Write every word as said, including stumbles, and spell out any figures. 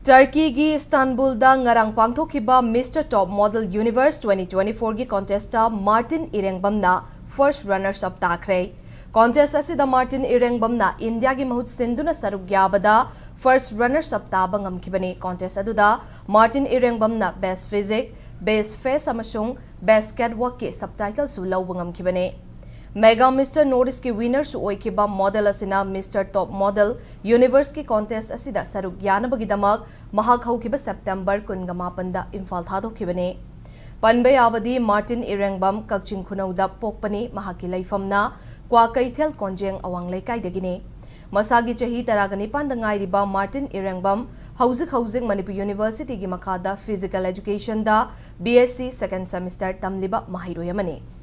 Turkey gi Istanbul da ngarang pangthokiba Mister Top Model Universe twenty twenty-four gi contest ta Martin IRENGBAM na first runners up takre. Contest asida Martin IRENGBAM na India gi mahut sinduna saruk yabada first runners up taba ngamkhibani. Contest aduda Martin IRENGBAM na best physics, best face amasung best catwalk ki subtitle su lawba ngamkhibani. Mega Mister Norris ki winner su oikiba model asina Mister Top Model Universe ki contest asida saruk yanabagidamak mahak haukiba September kunga da Imphal thadokibani. Panbe abadi Martin IRENGBAM Kakching Khunauda pokpani mahaki laifamna kwa kaithel konjeng awang laikai dagini. Masagi chahi taragani pandangai riba Martin IRENGBAM hauzik hauzik Manipur University gi makada Physical Education da B S c second semester tamliba mahiroyamani.